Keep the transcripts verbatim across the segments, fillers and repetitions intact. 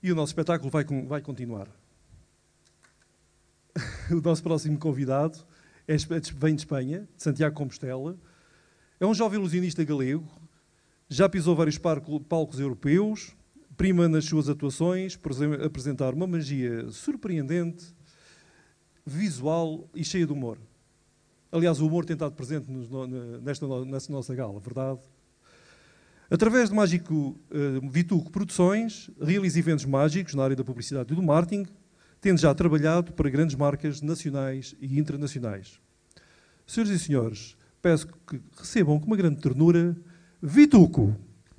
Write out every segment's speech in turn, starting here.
E o nosso espetáculo vai, vai continuar. O nosso próximo convidado é, vem de Espanha, de Santiago de Compostela. É um jovem ilusionista galego, já pisou vários palcos europeus, prima nas suas atuações por apresentar uma magia surpreendente, visual e cheia de humor. Aliás, o humor tem estado presente nos, nesta, nesta nossa gala, verdade? Através de Mágico uh, Vituco Produções, realiza eventos mágicos na área da publicidade e do marketing, tendo já trabalhado para grandes marcas nacionais e internacionais. Senhoras e senhores, peço que recebam com uma grande ternura Vituco.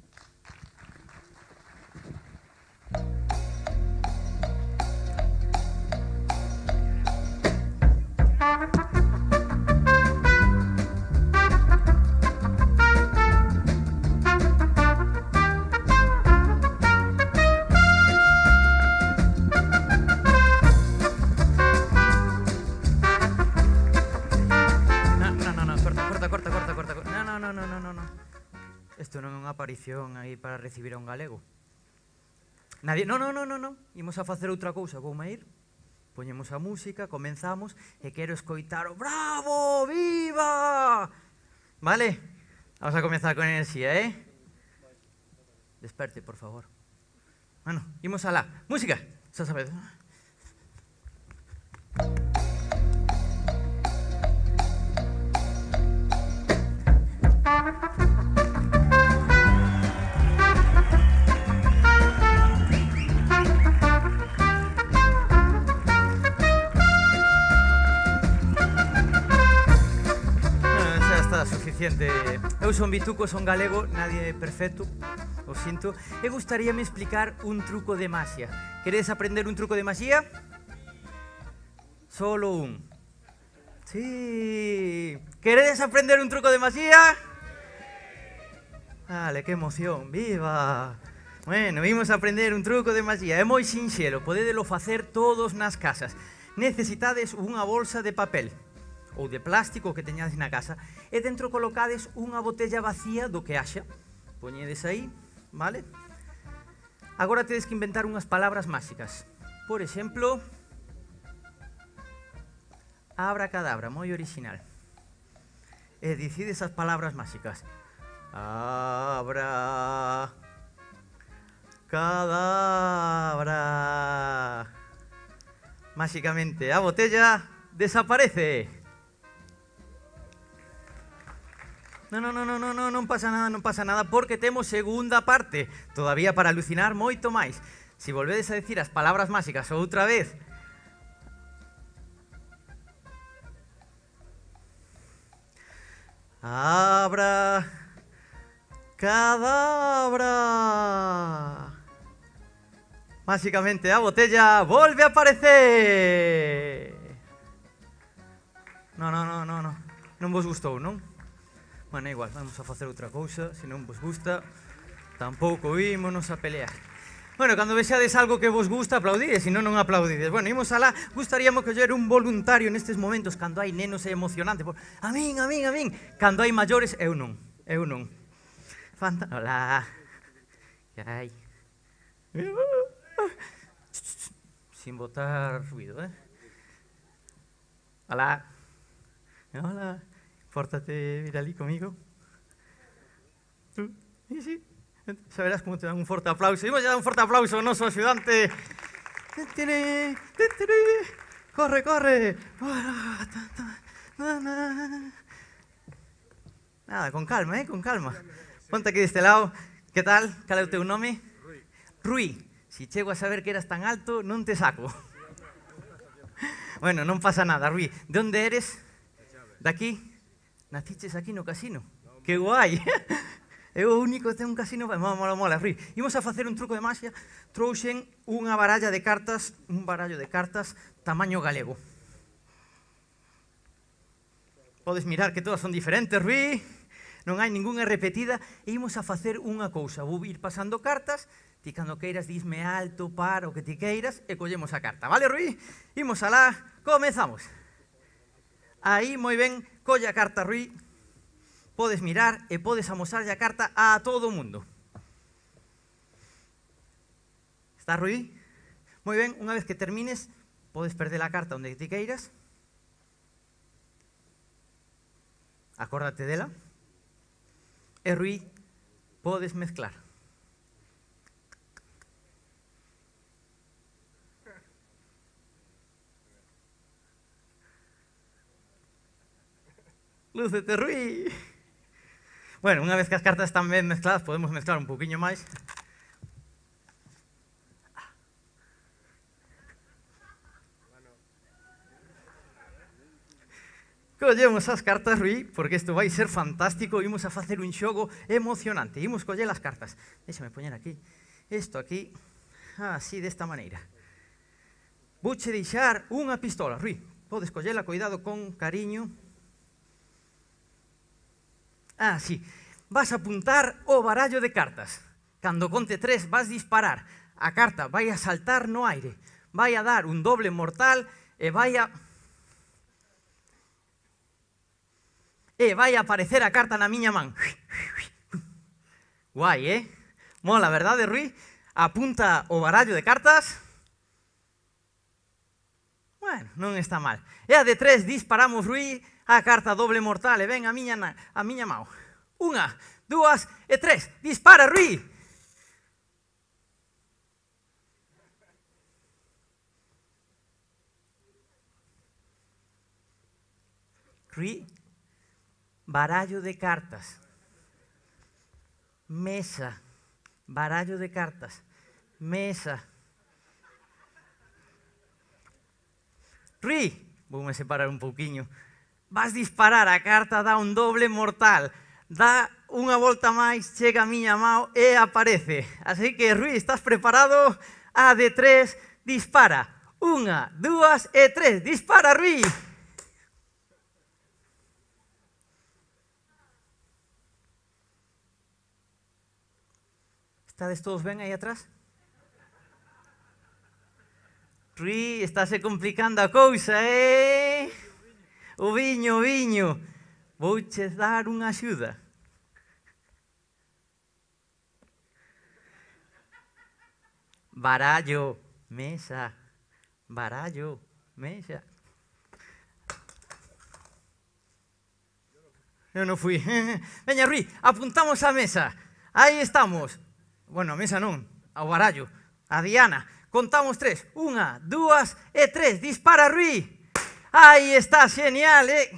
Aí para recibir a un galego. Nadie, no, no, no, no, no. Imos a facer outra cousa, vou ir. Poñemos a música, comenzamos e quero escoitar o bravo, viva. Vale? Vamos a comenzar con enerxía, eh? Desperte, por favor. Bueno, imos alá. Música. Xa sabes. Eu son Vituco, son galego, nadie é perfecto, o sinto. E gustaríame explicar un truco de magia. Queredes aprender un truco de magia? Solo un. Sí. Queredes aprender un truco de magia? Vale, que emoción, viva. Bueno, vimos a aprender un truco de magia. É moi sinxelo, podedelo facer todos nas casas. Necesitades unha bolsa de papel ou de plástico que teñades na casa, e dentro colocades unha botella vacía do que haxa. Poñedes aí, vale? Agora tedes que inventar unhas palabras máxicas. Por exemplo, abracadabra, moi original. E dicides as palabras máxicas. Abra... cadabra... Máxicamente, a botella desaparece. No, no, no, no, no, no, non pasa nada, non pasa nada, porque temos segunda parte, todavía para alucinar moito máis. Si volvedes a decir as palabras máxicas outra vez, abra, cadabra, máxicamente a botella volve a aparecer. No, no, no, no, no, non vos gustou, non? Bueno, igual, vamos a facer outra cousa, se non vos gusta, tampouco ímonos a pelear. Bueno, cando vexades algo que vos gusta, aplaudides, se non, non aplaudides. Bueno, imos alá, gustaríamos que ller un voluntario nestes momentos, cando hai nenos é emocionante. A min, a min, a min. Cando hai maiores, eu non, eu non. Fanta... Hola. Que hai? Sin botar ruido, eh? Hola. Hola. Pórtate, mira ali comigo. Tú, sí, sí. Xa verás como te dan un forte aplauso. Imos a dar un forte aplauso ao noso axudante. Corre, corre. Nada, con calma, eh, con calma. Ponte aquí deste lado. Que tal? Cal é o teu nome? Rui. Rui. Si chego a saber que eras tan alto, non te saco. Bueno, non pasa nada, Rui. De onde eres? Daqui? Naciches aquí no casino? Que guai! É o único que ten un casino. Mola, mola, mola, Rui. Imos a facer un truco de magia. Trouxen unha baralla de cartas, un barallo de cartas tamaño galego. Podes mirar que todas son diferentes, Rui. Non hai ningunha repetida. E imos a facer unha cousa. Vou ir pasando cartas. Ti cando queiras disme alto, par, o que ti queiras, e collemos a carta. Vale, Rui? Imos alá. Comezamos. Aí, moi ben. Colle a carta, Rui, podes mirar e podes amosarlle a carta a todo o mundo. Está, Rui? Moi ben, unha vez que termines, podes perder a carta onde te queiras. Acórdate dela. E Rui, podes mezclar. Lúcete, Rui. Bueno, unha vez que as cartas están ben mezcladas, podemos mezclar un pouquiño máis. Collemos as cartas, Rui, porque isto vai ser fantástico. Imos a facer un xogo emocionante. Imos coller as cartas. Déxame poñer aquí. Isto aquí, así, desta maneira. Vouche deixar unha pistola, Rui. Podes collela, cuidado, con cariño. Ah, sí. Vas a apuntar o barallo de cartas. Cando conte tres, vas disparar. A carta vai a saltar no aire. Vai a dar un doble mortal e vai a... E vai a aparecer a carta na miña man. Guai, eh? Mola, verdade, Rui? Apunta o barallo de cartas. Bueno, non está mal. E a de tres disparamos, Rui, a carta doble mortal. E ven a miña, a miña mão. Unha, dúas e tres. Dispara, Rui! Rui, barallo de cartas. Mesa. Barallo de cartas. Mesa. Rui, voume separar un pouquiño. Vas disparar, a carta dá un doble mortal. Dá unha volta máis, chega a miña mão e aparece. Así que, Rui, estás preparado? A de tres, dispara. Unha, dúas e tres. Dispara, Rui! Estades todos ben aí atrás? Rui, estáse complicando a cousa, eh? O viño, o viño. Vouche dar unha axuda. Barallo, mesa. Barallo, mesa. Eu non fui. Veña, Rui, apuntamos a mesa. Aí estamos. Bueno, a mesa non, ao barallo. A Diana. Contamos tres. Unha, dúas e tres. Dispara, Rui. Aí está, genial, eh?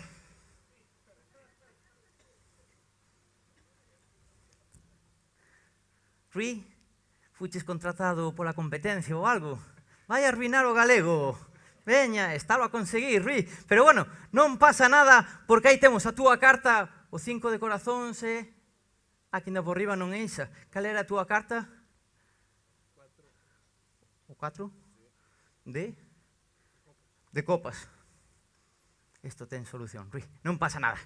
Rui, fuches contratado pola competencia ou algo? Vai a arruinar o galego. Veña, estalo a conseguir, Rui. Pero bueno, non pasa nada, porque aí temos a túa carta, o cinco de corazóns, e... aquí na por riba non é isa. Cal era a túa carta? O catro? De? De copas. Isto ten solución, Rui. Non pasa nada.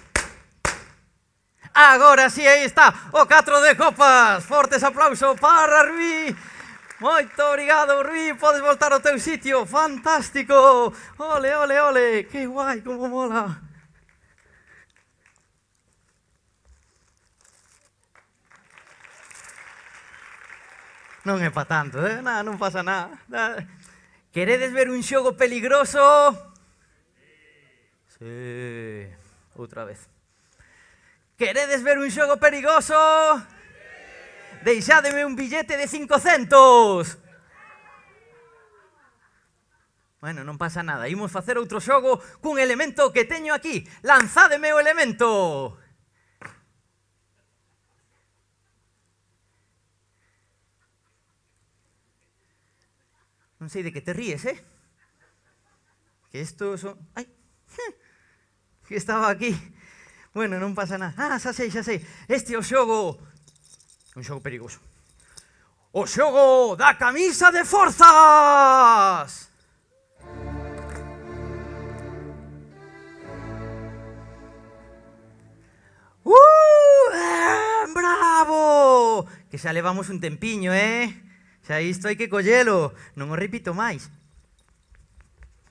Agora sí, aí está, o catro de copas. Fortes aplausos para Rui. Moito obrigado, Rui. Podes voltar ao teu sitio. Fantástico. Ole, ole, ole. Que guai, como mola. Non é pa tanto, eh? Nada, non pasa nada. Queredes ver un xogo peligroso? Sí. Outra vez. Queredes ver un xogo perigoso? Deixádeme un billete de cincocentos. Bueno, non pasa nada. Imos facer outro xogo cun elemento que teño aquí. Lanzádeme o elemento. Non sei de que te ríes, eh? Que isto son... Ai, que estaba aquí. Bueno, non pasa nada. Ah, xa sei, xa sei. Este é o xogo... Un xogo perigoso. O xogo da camisa de forzas! Uh, eh, bravo! Que xa levamos un tempiño, eh? Xa isto hai que collelo. Non o repito máis.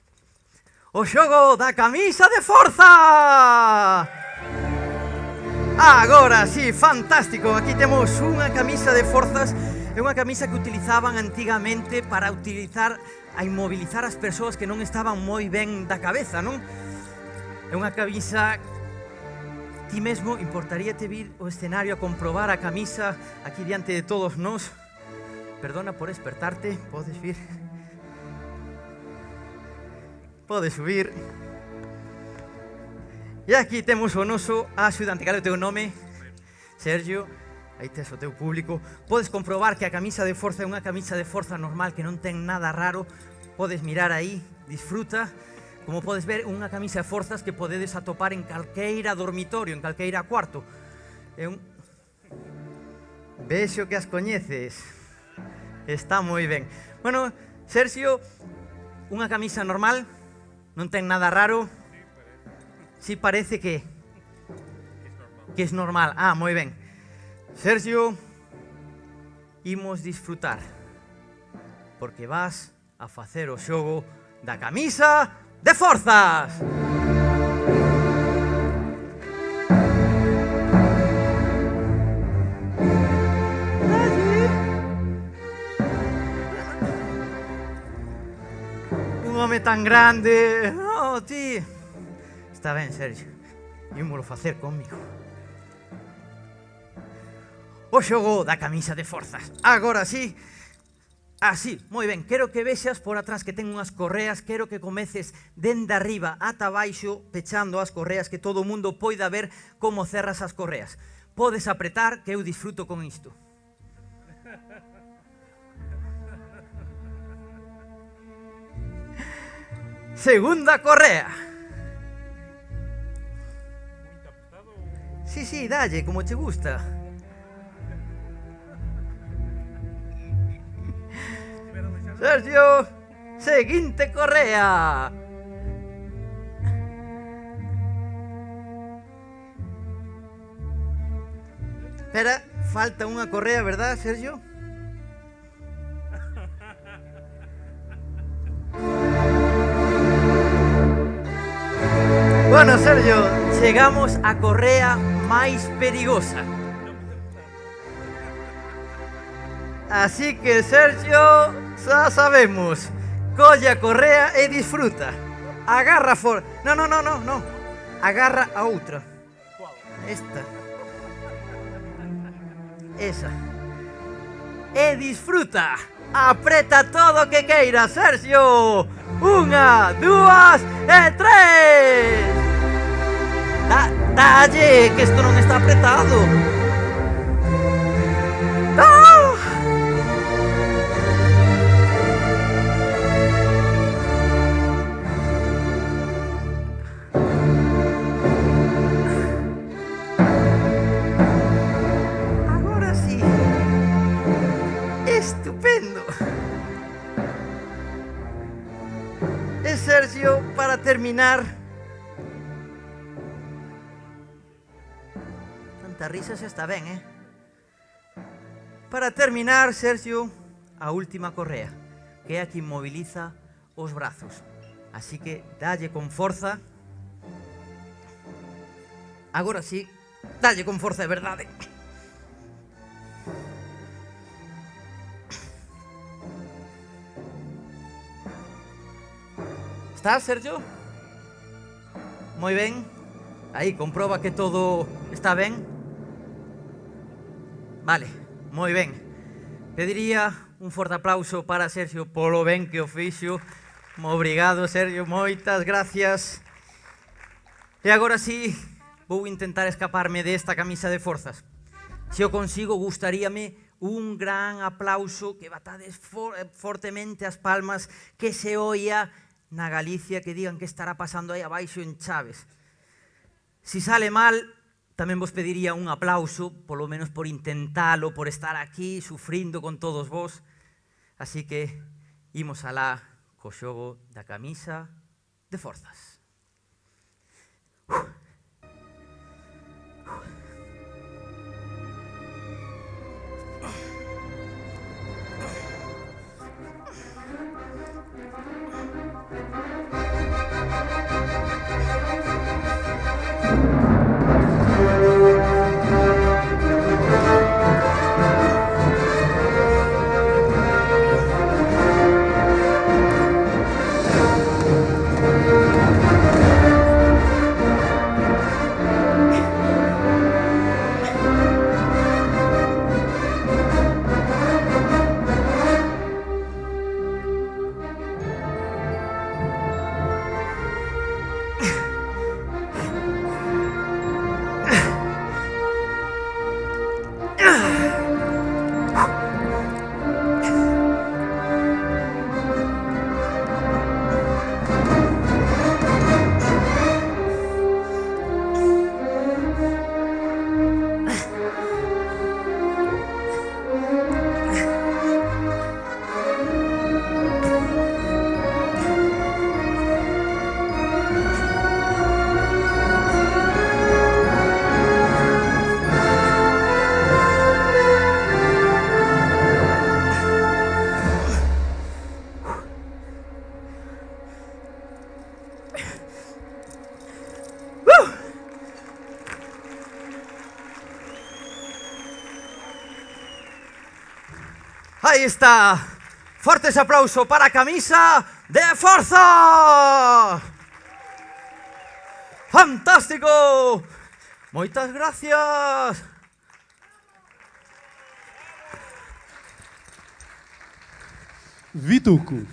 O xogo da camisa de forza! Agora, sí, fantástico. Aquí temos unha camisa de forzas. É unha camisa que utilizaban antigamente para utilizar a inmobilizar as persoas que non estaban moi ben da cabeza, non? É unha camisa... Ti mesmo importaríate vir ao escenario a comprobar a camisa aquí diante de todos nós? Perdona por despertarte, podes vir. Podes subir. E aquí temos o noso axudante. Cal é o teu nome? Sergio. Aí tes o teu público. Podes comprobar que a camisa de forza é unha camisa de forza normal que non ten nada raro. Podes mirar aí, disfruta. Como podes ver, unha camisa de forzas que podedes atopar en calqueira dormitorio, en calqueira cuarto. É un... Vexo que as coñeces. Está moi ben. Bueno, Sergio, unha camisa normal, non ten nada raro. Si parece que... que es normal. Ah, moi ben. Sergio, imos disfrutar. Porque vas a facer o xogo da camisa de forzas. Un home tan grande. Oh, ti. Está ben, Sergio. Ímolo facer conmigo. O xogo da camisa de forzas. Agora sí. Así, moi ben, quero que vexas por atrás que ten unhas correas, quero que comeces dende arriba ata baixo, pechando as correas, que todo o mundo poida ver como cerras as correas. Podes apretar, que eu disfruto con isto. Segunda correa. Sí, sí, dalle, como te gusta. Sergio, seguinte correa. Espera, falta unha correa, verdad, Sergio? Bueno, Sergio, chegamos á correa máis perigosa. Así que, Sergio, xa sabemos. Colle a correa e disfruta. Agarra for... No, no, no, no, no. Agarra a outra. Esta. Esa. E disfruta. Apreta todo o que queira, Sergio. Unha, dúas e tres. Da, dalle, que isto non está apretado. ¡Ah! Estupendo. E Sergio, para terminar, tanta risa se está ben, eh? Para terminar, Sergio, a última correa, que é a que inmoviliza os brazos. Así que dalle con forza. Agora sí, dalle con forza de verdade. Estás, Sergio? Moi ben. Aí, comproba que todo está ben. Vale, moi ben. Pediría un forte aplauso para Sergio polo ben que o fixo. Obrigado, Sergio, moitas gracias. E agora sí, vou intentar escaparme desta camisa de forzas. Se o consigo, gustaríame un gran aplauso, que batades for fortemente as palmas, que se oia na Galicia, que digan que estará pasando aí abaixo en Chaves. Si sale mal, tamén vos pediría un aplauso, polo menos por intentalo, por estar aquí sufrindo con todos vos. Así que imos alá co xogo da camisa de forzas. Uh. Ahí está. Fuertes aplausos para a camisa de Forza. Fantástico. Moitas gracias. Vituco.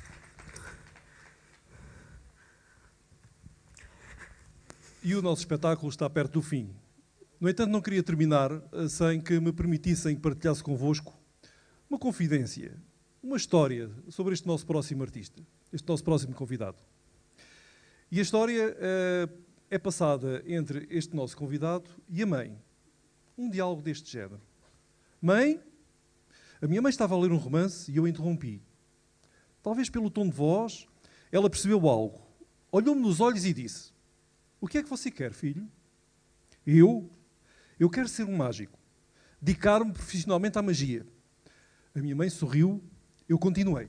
E o nosso espetáculo está perto do fim. No entanto, não queria terminar sem que me permitissem que partilhasse convosco uma confidência, uma história sobre este nosso próximo artista, este nosso próximo convidado. E a história uh, é passada entre este nosso convidado e a mãe. Um diálogo deste género. Mãe, a minha mãe estava a ler um romance e eu a interrompi. Talvez pelo tom de voz, ela percebeu algo. Olhou-me nos olhos e disse: o que é que você quer, filho? Eu? Eu quero ser um mágico. Dedicar-me profissionalmente à magia. A minha mãe sorriu, eu continuei.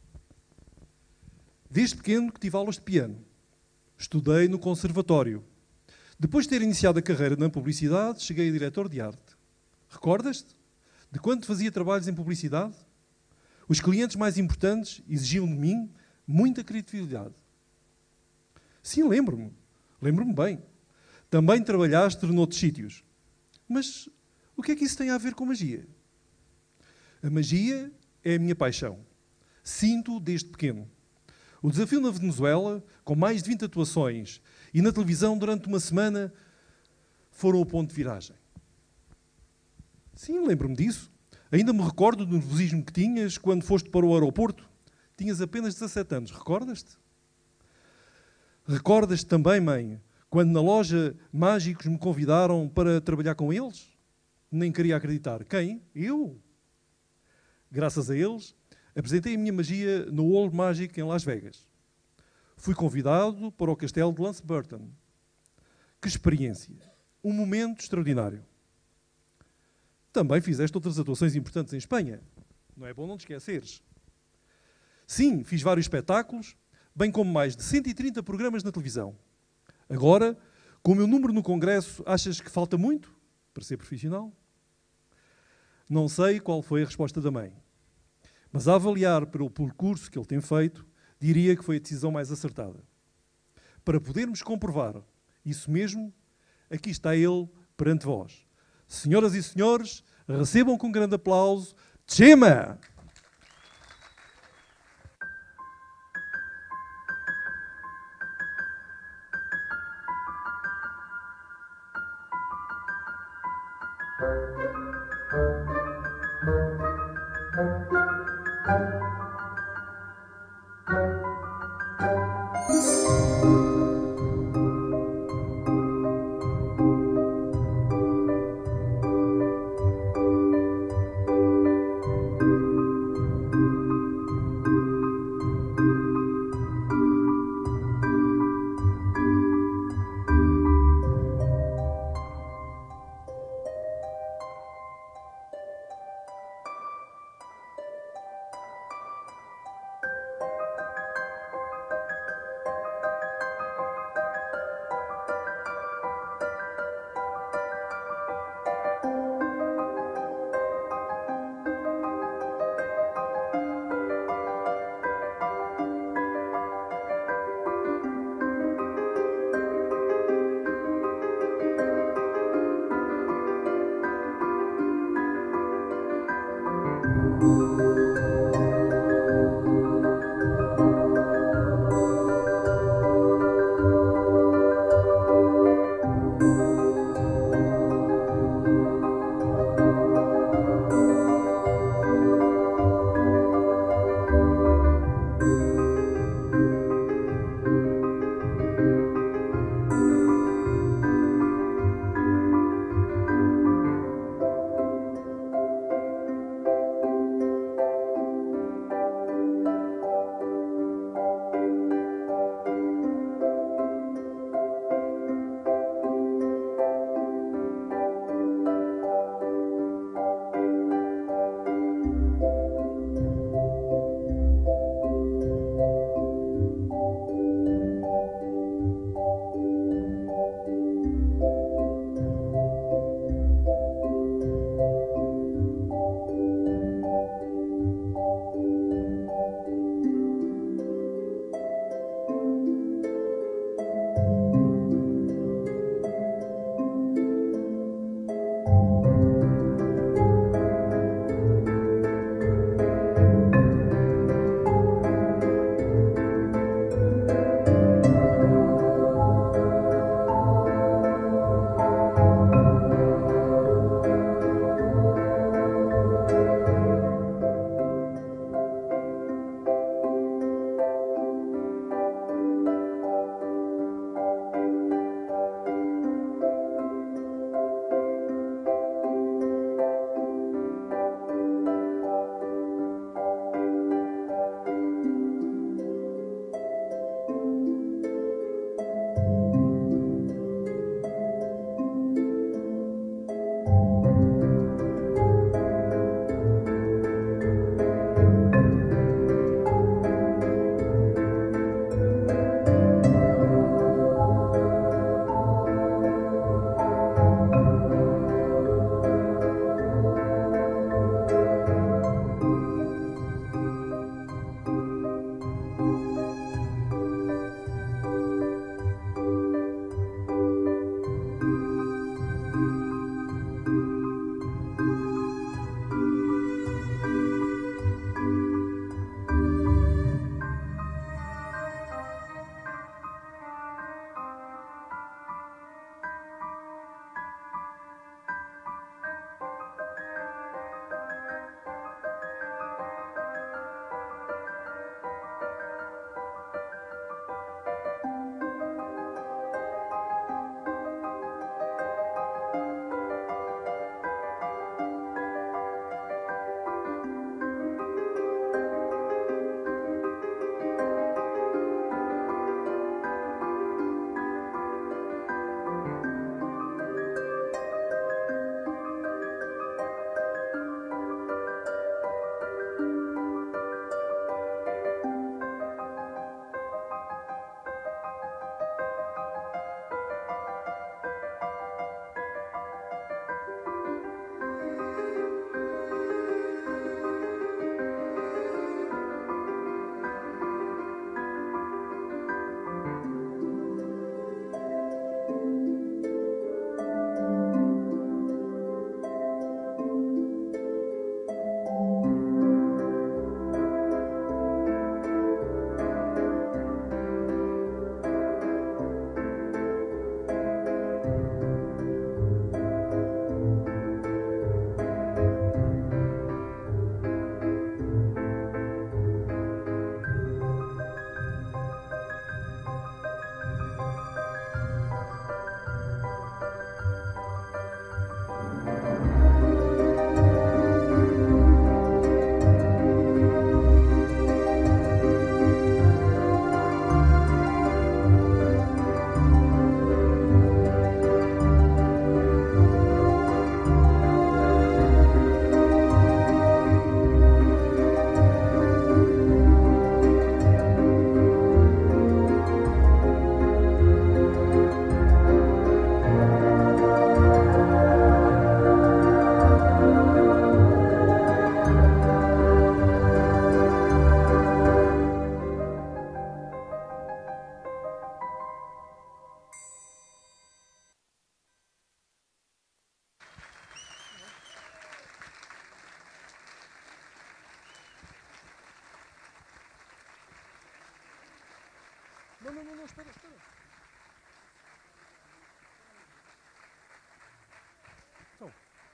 Desde pequeno que tive aulas de piano. Estudei no conservatório. Depois de ter iniciado a carreira na publicidade, cheguei a diretor de arte. Recordas-te de quando fazia trabalhos em publicidade? Os clientes mais importantes exigiam de mim muita criatividade. Sim, lembro-me. Lembro-me bem. Também trabalhaste noutros sítios. Mas o que é que isso tem a ver com magia? A magia é a minha paixão. Sinto desde pequeno. O desafio na Venezuela, com mais de vinte atuações, e na televisão durante uma semana, foram o ponto de viragem. Sim, lembro-me disso. Ainda me recordo do nervosismo que tinhas quando foste para o aeroporto. Tinhas apenas dezassete anos, recordas-te? Recordas-te também, mãe, quando na loja Mágicos me convidaram para trabalhar com eles? Nem queria acreditar. Quem? Eu? Graças a eles, apresentei a minha magia no World Magic em Las Vegas. Fui convidado para o castelo de Lance Burton. Que experiência! Um momento extraordinário. Também fizeste outras atuações importantes em Espanha. Não é bom não te esqueceres. Sim, fiz vários espetáculos, bem como mais de cento e trinta programas na televisão. Agora, com o meu número no Congresso, achas que falta muito para ser profissional? Não sei qual foi a resposta da mãe, mas a avaliar pelo percurso que ele tem feito, diria que foi a decisão mais acertada. Para podermos comprovar isso mesmo, aqui está ele perante vós. Senhoras e senhores, recebam com um grande aplauso Chema! Não, não, não, não, espera, espera. Então.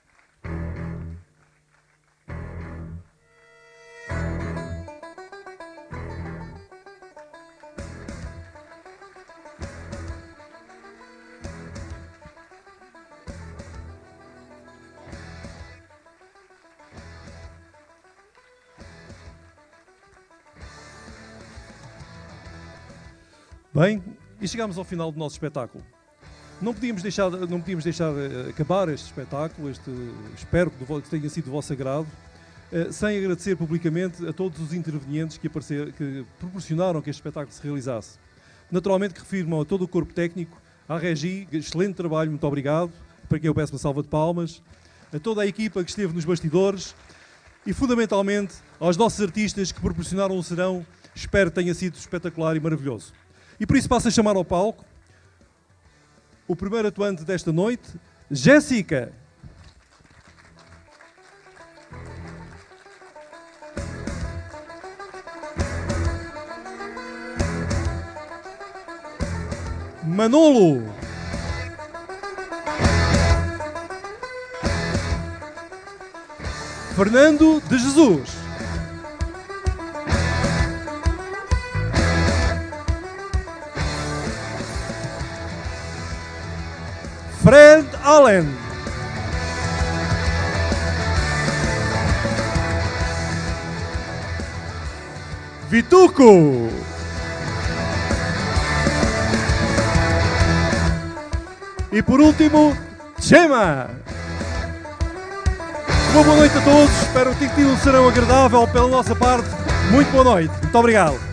Bem, e chegámos ao final do nosso espetáculo. Não podíamos deixar, não podíamos deixar uh, acabar este espetáculo, este, espero que tenha sido do vosso agrado, uh, sem agradecer publicamente a todos os intervenientes que, aparecer, que proporcionaram que este espetáculo se realizasse. Naturalmente que refiro-me a todo o corpo técnico, à Regi, excelente trabalho, muito obrigado, para quem eu peço uma salva de palmas, a toda a equipa que esteve nos bastidores e, fundamentalmente, aos nossos artistas que proporcionaram o serão, espero que tenha sido espetacular e maravilhoso. E por isso passo a chamar ao palco o primeiro atuante desta noite, Jéssica. Manolo. Fernando de Jesus. Fred Allen. Vituco. E por último, Chema. Uma boa noite a todos. Espero que tenham tido um serão agradável pela nossa parte. Muito boa noite. Muito obrigado.